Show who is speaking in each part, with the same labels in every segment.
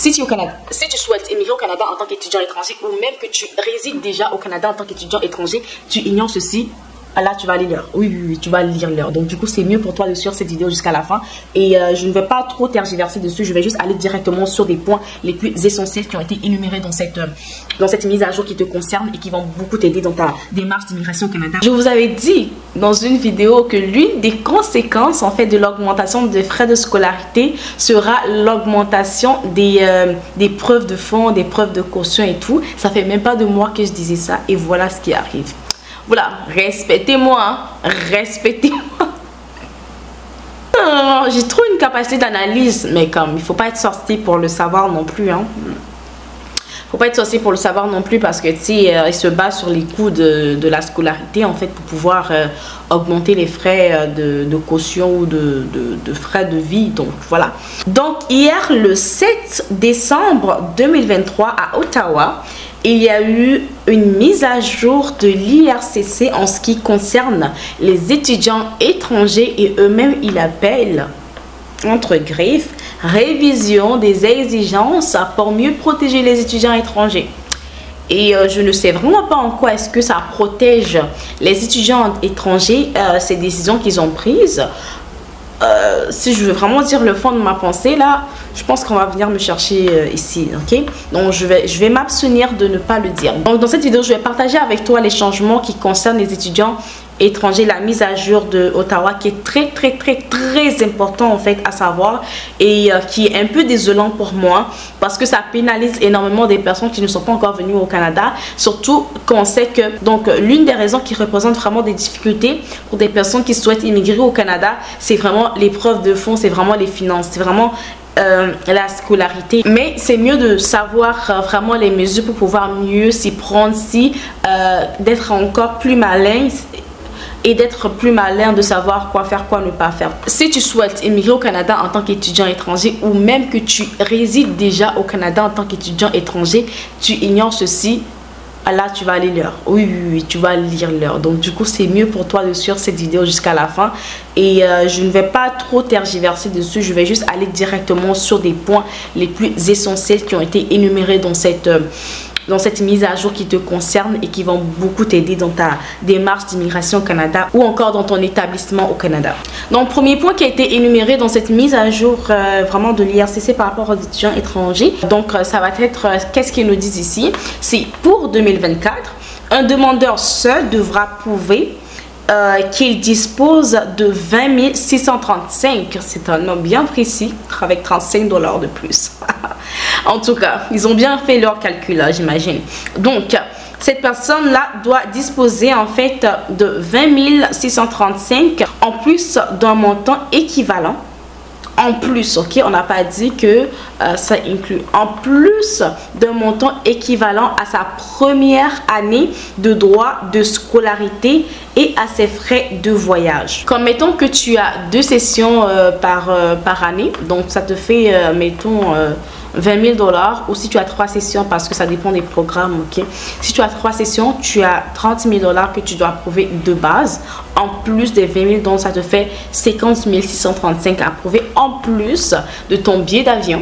Speaker 1: Si tu es au Canada, si tu souhaites immigrer au Canada en tant qu'étudiant étranger ou même que tu résides déjà au Canada en tant qu'étudiant étranger, tu ignores ceci. Là, tu vas aller lire. Oui, tu vas lire l'heure. Donc, du coup, c'est mieux pour toi de suivre cette vidéo jusqu'à la fin. Et je ne vais pas trop tergiverser dessus. Je vais juste aller directement sur des points les plus essentiels qui ont été énumérés dans cette mise à jour qui te concerne et qui vont beaucoup t'aider dans ta démarche d'immigration au Canada. Je vous avais dit dans une vidéo que l'une des conséquences, en fait, de l'augmentation des frais de scolarité sera l'augmentation des preuves de fonds, des preuves de caution et tout. Ça fait même pas 2 mois que je disais ça et voilà ce qui arrive. Voilà, respectez-moi, hein. Respectez-moi. J'ai trop une capacité d'analyse, mais comme il faut pas être sorcier pour le savoir non plus, hein. Faut pas être sorcier pour le savoir non plus parce que tu sais, il se base sur les coûts de la scolarité en fait pour pouvoir augmenter les frais de caution ou de frais de vie. Donc voilà. Donc hier le 7 décembre 2023 à Ottawa, il y a eu une mise à jour de l'IRCC en ce qui concerne les étudiants étrangers et eux-mêmes ils appellent entre griffes révision des exigences pour mieux protéger les étudiants étrangers. Et je ne sais vraiment pas en quoi est-ce que ça protège les étudiants étrangers, ces décisions qu'ils ont prises. Si je veux vraiment dire le fond de ma pensée là, je pense qu'on va venir me chercher ici, ok? Donc je vais m'abstenir de ne pas le dire. Donc dans cette vidéo, je vais partager avec toi les changements qui concernent les étudiants étrangers, la mise à jour de Ottawa qui est très important en fait à savoir et qui est un peu désolant pour moi parce que ça pénalise énormément des personnes qui ne sont pas encore venues au Canada, surtout qu'on sait que donc l'une des raisons qui représente vraiment des difficultés pour des personnes qui souhaitent immigrer au Canada, c'est vraiment les preuves de fonds, c'est vraiment les finances, c'est vraiment la scolarité. Mais c'est mieux de savoir vraiment les mesures pour pouvoir mieux s'y prendre, d'être encore plus malin et d'être plus malin de savoir quoi faire, quoi ne pas faire. Si tu souhaites immigrer au Canada en tant qu'étudiant étranger ou même que tu résides déjà au Canada en tant qu'étudiant étranger, tu ignores ceci. Là, tu vas aller lire. Oui, tu vas lire l'heure. Donc, du coup, c'est mieux pour toi de suivre cette vidéo jusqu'à la fin. Et je ne vais pas trop tergiverser dessus. Je vais juste aller directement sur des points les plus essentiels qui ont été énumérés dans cette mise à jour qui te concerne et qui vont beaucoup t'aider dans ta démarche d'immigration au Canada ou encore dans ton établissement au Canada. Donc, premier point qui a été énuméré dans cette mise à jour vraiment de l'IRCC par rapport aux étudiants étrangers. Donc, ça va être, qu'est-ce qu'ils nous disent ici? C'est pour 2024, un demandeur seul devra prouver qu'il dispose de 20 635. C'est un nombre bien précis avec 35 $ de plus. En tout cas, ils ont bien fait leur calcul là, j'imagine. Donc, cette personne-là doit disposer en fait de 20 635 en plus d'un montant équivalent. En plus, ok, on n'a pas dit que ça inclut en plus d'un montant équivalent à sa première année de droit de scolarité et à ses frais de voyage. Comme mettons que tu as 2 sessions par année, donc ça te fait mettons 20 000 $ ou si tu as 3 sessions parce que ça dépend des programmes, ok. Si tu as 3 sessions, tu as 30 000 $ que tu dois prouver de base en plus des 20 000, donc ça te fait 50 635 à prouver en plus de ton billet d'avion.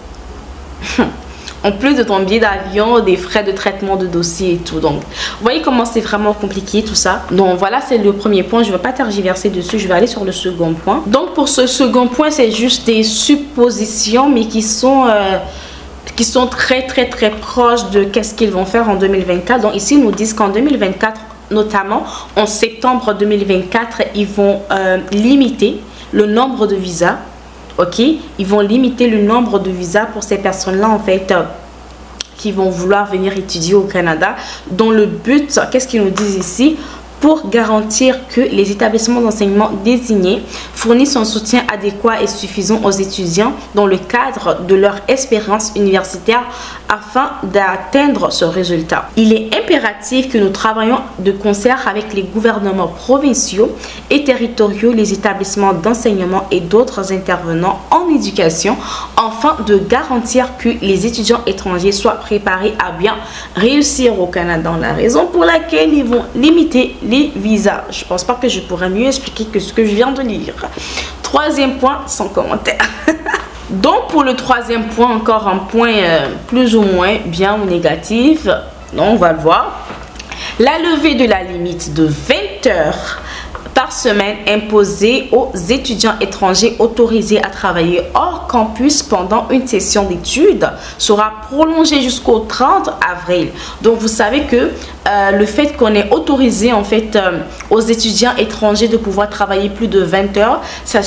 Speaker 1: En plus de ton billet d'avion, des frais de traitement de dossier et tout. Donc, vous voyez comment c'est vraiment compliqué tout ça. Donc, voilà, c'est le premier point. Je ne vais pas tergiverser dessus. Je vais aller sur le second point. Donc, pour ce second point, c'est juste des suppositions, mais qui sont très proches de qu'est-ce qu'ils vont faire en 2024. Donc, ici, ils nous disent qu'en 2024, notamment en septembre 2024, ils vont limiter le nombre de visas. Ok, ils vont limiter le nombre de visas pour ces personnes-là en fait qui vont vouloir venir étudier au Canada. Dans le but, qu'est-ce qu'ils nous disent ici? Pour garantir que les établissements d'enseignement désignés fournissent un soutien adéquat et suffisant aux étudiants dans le cadre de leur expérience universitaire afin d'atteindre ce résultat. Il est impératif que nous travaillions de concert avec les gouvernements provinciaux et territoriaux, les établissements d'enseignement et d'autres intervenants en éducation afin de garantir que les étudiants étrangers soient préparés à bien réussir au Canada. La raison pour laquelle ils vont limiter les visas. Je pense pas que je pourrais mieux expliquer que ce que je viens de lire. Troisième point, sans commentaire. Donc pour le troisième point, encore un point plus ou moins bien ou négatif, on va le voir. La levée de la limite de 20 heures par semaine imposée aux étudiants étrangers autorisés à travailler hors campus pendant une session d'études sera prolongée jusqu'au 30 avril. Donc vous savez que le fait qu'on ait autorisé en fait aux étudiants étrangers de pouvoir travailler plus de 20 heures, ça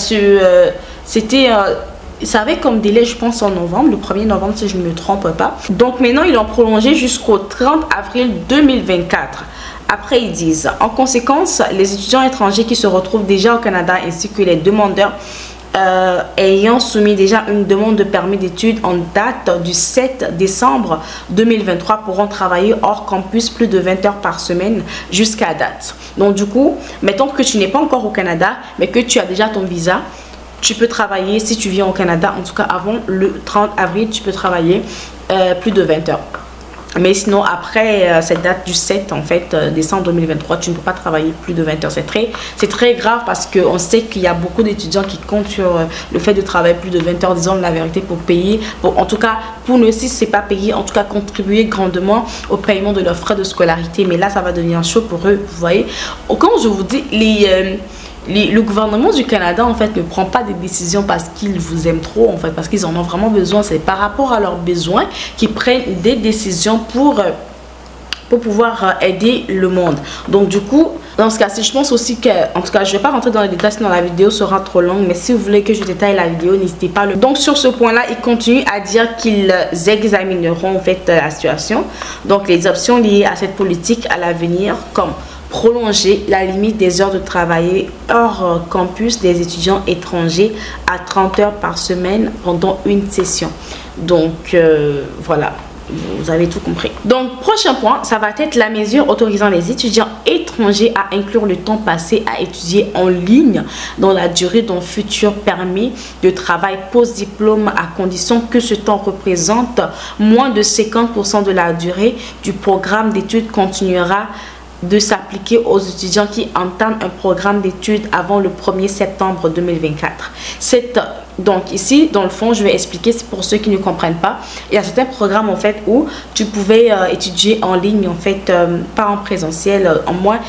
Speaker 1: avait comme délai, je pense, en novembre, le 1er novembre si je ne me trompe pas. Donc maintenant, ils l'ont prolongé jusqu'au 30 avril 2024. Après, ils disent, en conséquence, les étudiants étrangers qui se retrouvent déjà au Canada ainsi que les demandeurs ayant soumis déjà une demande de permis d'études en date du 7 décembre 2023 pourront travailler hors campus plus de 20 heures par semaine jusqu'à date. Donc du coup, mettons que tu n'es pas encore au Canada, mais que tu as déjà ton visa, tu peux travailler, si tu viens au Canada, en tout cas avant le 30 avril, tu peux travailler plus de 20 heures. Mais sinon, après cette date du 7 en fait, décembre 2023, tu ne peux pas travailler plus de 20 heures. C'est très grave parce qu'on sait qu'il y a beaucoup d'étudiants qui comptent sur le fait de travailler plus de 20 heures, disons la vérité, pour payer. En tout cas, pour ne si ce n'est pas payer, en tout cas contribuer grandement au paiement de leurs frais de scolarité. Mais là, ça va devenir chaud pour eux, vous voyez. Quand je vous dis, le gouvernement du Canada en fait ne prend pas des décisions parce qu'ils vous aiment trop en fait, parce qu'ils en ont vraiment besoin. C'est par rapport à leurs besoins qu'ils prennent des décisions pour pouvoir aider le monde. Donc du coup, dans ce cas-ci, je pense aussi que, en tout cas, je ne vais pas rentrer dans les détails sinon la vidéo sera trop longue, mais si vous voulez que je détaille la vidéo, n'hésitez pas. Donc sur ce point-là, ils continuent à dire qu'ils examineront en fait la situation. Donc les options liées à cette politique à l'avenir, comme prolonger la limite des heures de travail hors campus des étudiants étrangers à 30 heures par semaine pendant une session. Donc voilà, vous avez tout compris. Donc prochain point, ça va être la mesure autorisant les étudiants étrangers à inclure le temps passé à étudier en ligne dans la durée d'un futur permis de travail post-diplôme à condition que ce temps représente moins de 50% de la durée du programme d'études continuera de s'appliquer aux étudiants qui entament un programme d'études avant le 1er septembre 2024. Donc ici, dans le fond, je vais expliquer pour ceux qui ne comprennent pas. Il y a certains programmes en fait où tu pouvais étudier en ligne, en fait, pas en présentiel, en moins,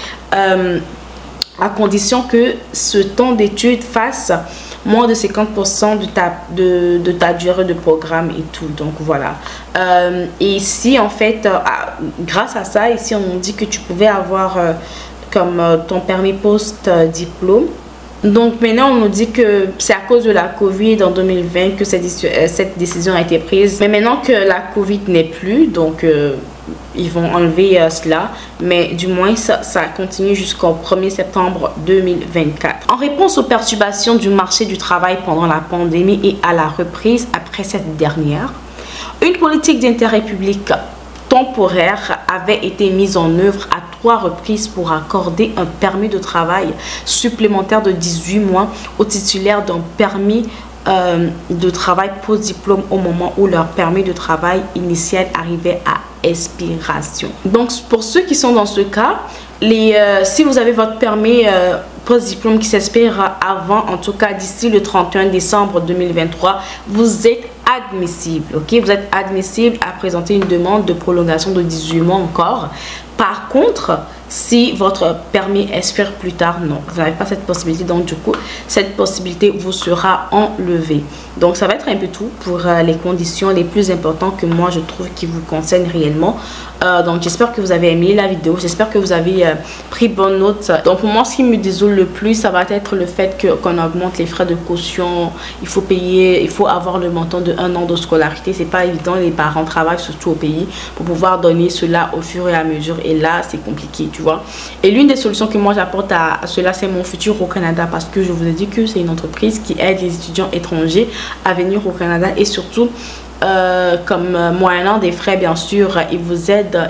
Speaker 1: à condition que ce temps d'études fasse moins de 50% de ta durée de programme et tout. Donc voilà. Et ici, en fait, grâce à ça, ici, on dit que tu pouvais avoir comme ton permis post-diplôme. Donc maintenant, on nous dit que c'est à cause de la Covid en 2020 que cette décision a été prise. Mais maintenant que la Covid n'est plus, donc ils vont enlever cela, mais du moins ça continue jusqu'au 1er septembre 2024. En réponse aux perturbations du marché du travail pendant la pandémie et à la reprise après cette dernière, une politique d'intérêt public temporaire avait été mise en œuvre à 3 reprises pour accorder un permis de travail supplémentaire de 18 mois aux titulaires d'un permis de travail post-diplôme au moment où leur permis de travail initial arrivait à expiration. Donc pour ceux qui sont dans ce cas, si vous avez votre permis post-diplôme qui s'expire avant, en tout cas d'ici le 31 décembre 2023, vous êtes admissible, ok? Vous êtes admissible à présenter une demande de prolongation de 18 mois encore. Par contre, si votre permis expire plus tard, non, vous n'avez pas cette possibilité. Donc du coup, cette possibilité vous sera enlevée. Donc ça va être un peu tout pour les conditions les plus importantes que moi je trouve qui vous concernent réellement. Donc j'espère que vous avez aimé la vidéo, j'espère que vous avez pris bonne note. Donc pour moi, ce qui me désole le plus, ça va être le fait qu'on augmente les frais de caution. Il faut payer, il faut avoir le montant de 1 an de scolarité. C'est pas évident, les parents travaillent surtout au pays pour pouvoir donner cela au fur et à mesure. Et là, c'est compliqué, tu vois. Et l'une des solutions que moi j'apporte à cela, c'est mon futur au Canada, parce que je vous ai dit que c'est une entreprise qui aide les étudiants étrangers à venir au Canada et surtout comme moyennant des frais, bien sûr, ils vous aident,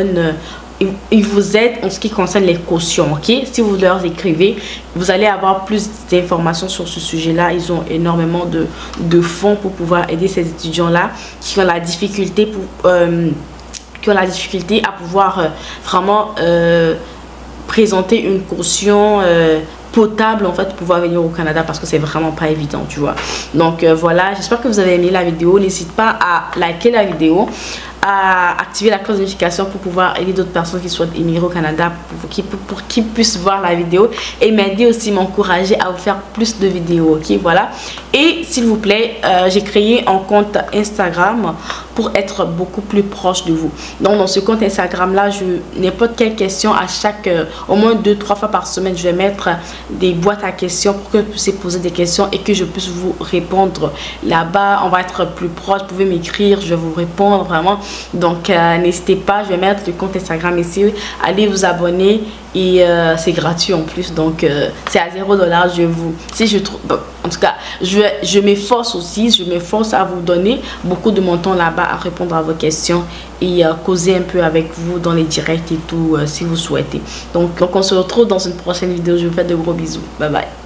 Speaker 1: ils vous aident en ce qui concerne les cautions, ok? Si vous leur écrivez, vous allez avoir plus d'informations sur ce sujet-là. Ils ont énormément de fonds pour pouvoir aider ces étudiants-là qui ont la difficulté à pouvoir vraiment présenter une caution potable en fait pour pouvoir venir au Canada, parce que c'est vraiment pas évident, tu vois. Donc voilà, j'espère que vous avez aimé la vidéo. N'hésite pas à liker la vidéo, à activer la cloche de notification pour pouvoir aider d'autres personnes qui souhaitent immigrer au Canada, pour qu'ils puissent voir la vidéo et m'aider aussi, m'encourager à vous faire plus de vidéos, ok. Voilà. Et s'il vous plaît, j'ai créé un compte Instagram pour être beaucoup plus proche de vous. Donc dans ce compte Instagram là, n'importe quelle question, à chaque au moins 2-3 fois par semaine, je vais mettre des boîtes à questions pour que vous puissiez poser des questions et que je puisse vous répondre là-bas. On va être plus proche, vous pouvez m'écrire, je vais vous répondre vraiment. Donc n'hésitez pas, je vais mettre le compte Instagram ici, allez vous abonner et c'est gratuit en plus, donc c'est à $0. Si je trouve, bon, en tout cas je m'efforce aussi, je m'efforce à vous donner beaucoup de mon temps là-bas à répondre à vos questions et causer un peu avec vous dans les directs et tout si vous souhaitez. Donc on se retrouve dans une prochaine vidéo. Je vous fais de gros bisous, bye bye.